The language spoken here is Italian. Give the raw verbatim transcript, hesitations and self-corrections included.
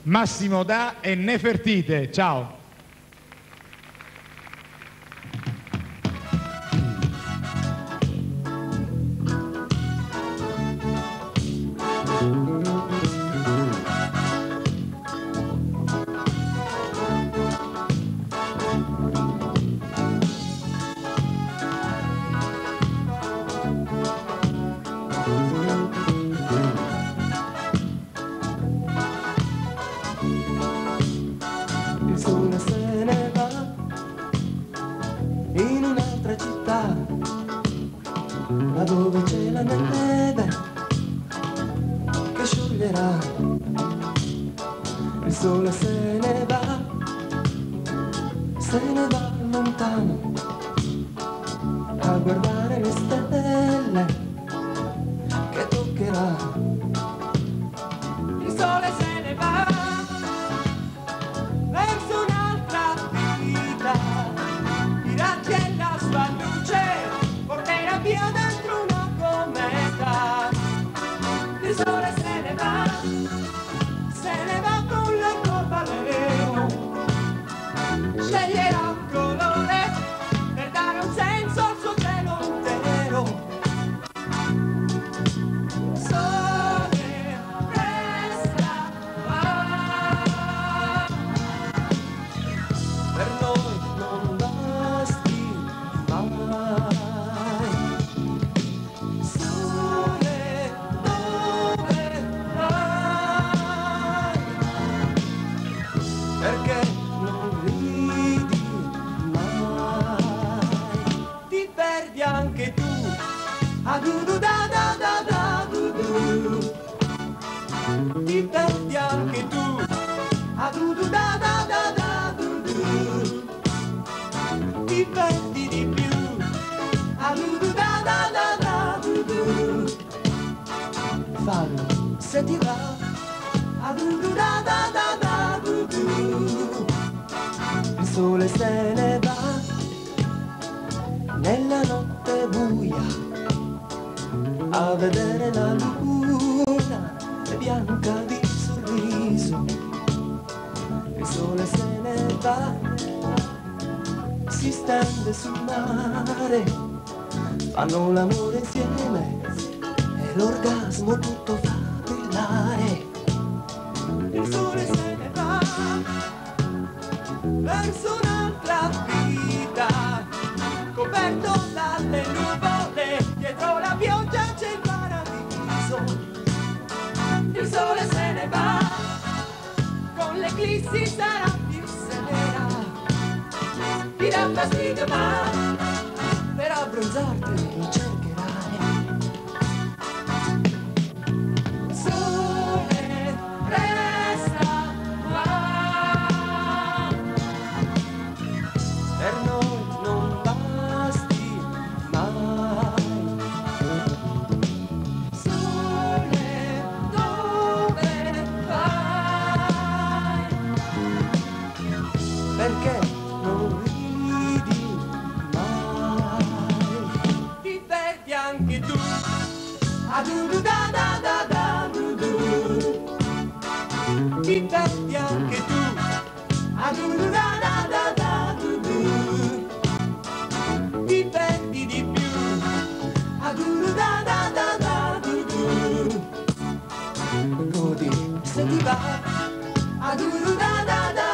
Massimo Da e Nefertite. Ciao. Il sole se ne va in un'altra città, là dove c'è la neve che scioglierà. Il sole se ne va, se ne va lontano a guardare le stelle che toccherà. Il sole se ne va verso un'altra vita, i raggi e la sua luce porterà via dentro una cometa. Il sole se ne va, se ne va con l'arcobaleno, sceglierà un colore per dare un senso al suo cielo intero. Sole, resta, va. Per noi non basti mai. Sole, dove vai? Perché non ridi mai? Ti perdi anche tu. A du du da da da da du du. Ti perdi anche tu. A du du da da da da du du. Ti perdi di più. A du du da da da da du du. Fallo se ti va. A du du da da da da du du. Il sole se ne va nella notte buia a vedere la luna è bianca di sorriso. Il sole se ne va, si stende sul mare, fanno l'amore insieme e l'orgasmo tutto fa brillare. Il sole se ne va verso un'altra vita, coperto dalle nuvole, dietro la pioggia c'è il paradiso. Il sole se ne va, con l'eclissi sarà più severa, ti dà fastidio ma per abbronzarti lo cercherai. Sole, resta qua, per noi non basti mai. Sole, dove vai? Perché non ridi mai? Ti perdi anche tu. A du du da da da da du du. Ti perdi anche tu. A du du da da da da du du. Ti perdi di più. A du du da da da da du du. Godi se ti va. A du du da da da